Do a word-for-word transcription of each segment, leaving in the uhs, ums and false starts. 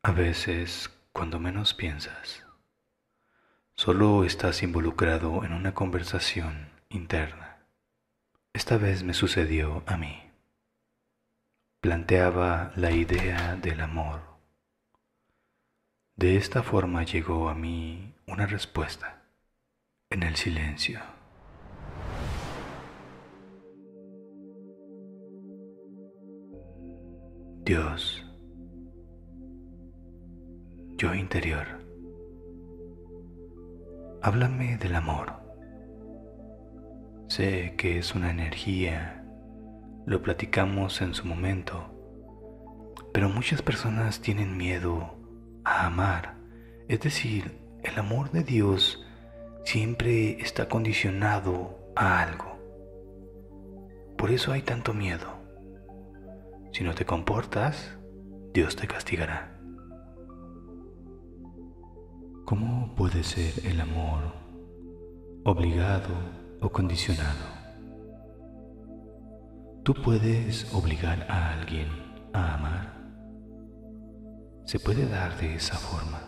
A veces, cuando menos piensas, solo estás involucrado en una conversación interna. Esta vez me sucedió a mí. Planteaba la idea del amor. De esta forma llegó a mí una respuesta en el silencio. Dios, yo interior, háblame del amor. Sé que es una energía, lo platicamos en su momento, pero muchas personas tienen miedo a amar. Es decir, el amor de Dios siempre está condicionado a algo. Por eso hay tanto miedo. Si no te comportas, Dios te castigará. ¿Cómo puede ser el amor obligado o condicionado? ¿Tú puedes obligar a alguien a amar? ¿Se puede dar de esa forma?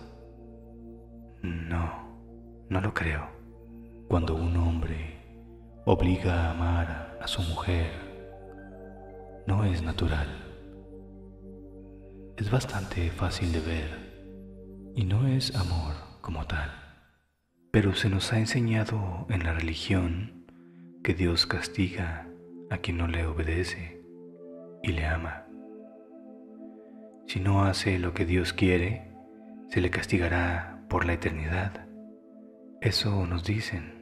No, no lo creo. Cuando un hombre obliga a amar a su mujer, no es natural. Es bastante fácil de ver y no es amor como tal. Pero se nos ha enseñado en la religión que Dios castiga a quien no le obedece y le ama. Si no hace lo que Dios quiere, se le castigará por la eternidad. Eso nos dicen.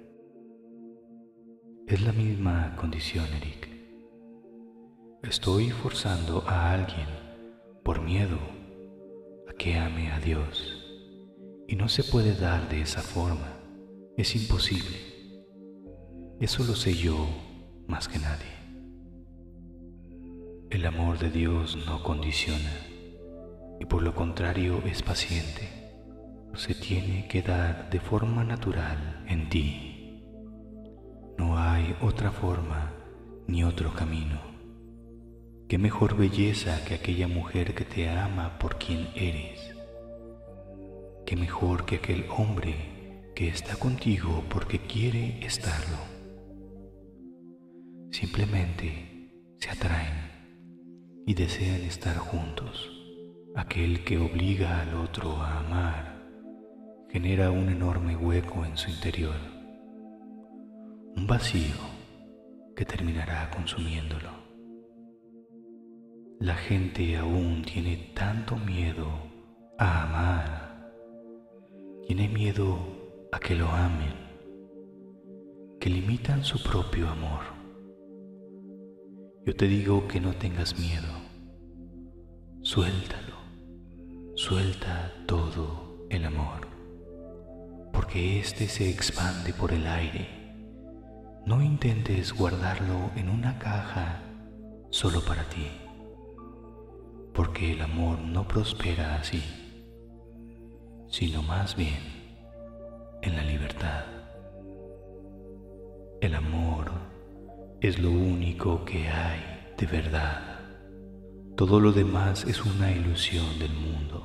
Es la misma condición, Eric. Estoy forzando a alguien por miedo a que ame a Dios. Y no se puede dar de esa forma. Es imposible. Eso lo sé yo más que nadie. El amor de Dios no condiciona y por lo contrario es paciente. Se tiene que dar de forma natural en ti. No hay otra forma ni otro camino. Qué mejor belleza que aquella mujer que te ama por quien eres. Qué mejor que aquel hombre que está contigo porque quiere estarlo. Simplemente se atraen y desean estar juntos. Aquel que obliga al otro a amar genera un enorme hueco en su interior, un vacío que terminará consumiéndolo. La gente aún tiene tanto miedo a amar, tiene miedo a que lo amen, que limitan su propio amor. Yo te digo que no tengas miedo, suéltalo, suelta todo el amor, porque éste se expande por el aire. No intentes guardarlo en una caja solo para ti, porque el amor no prospera así, sino más bien en la libertad. El amor es lo único que hay de verdad. Todo lo demás es una ilusión del mundo.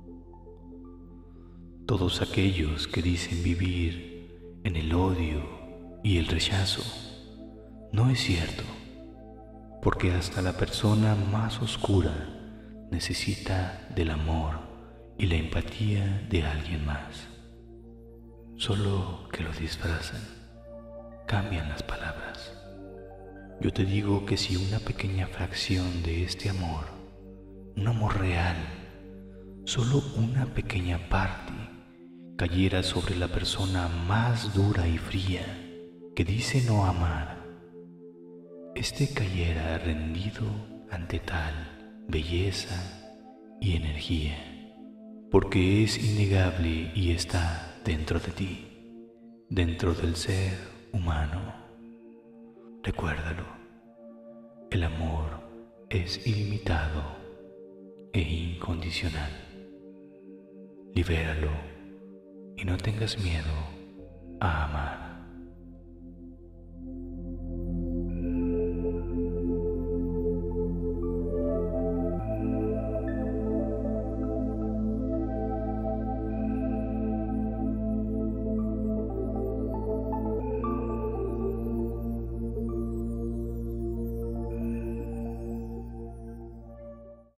Todos aquellos que dicen vivir en el odio y el rechazo, no es cierto, porque hasta la persona más oscura necesita del amor y la empatía de alguien más. Solo que lo disfrazan, cambian las palabras. Yo te digo que si una pequeña fracción de este amor, un amor real, solo una pequeña parte, cayera sobre la persona más dura y fría que dice no amar, este cayera rendido ante tal belleza y energía, porque es innegable y está dentro de ti, dentro del ser humano. Recuérdalo, el amor es ilimitado e incondicional. Libéralo y no tengas miedo a amar.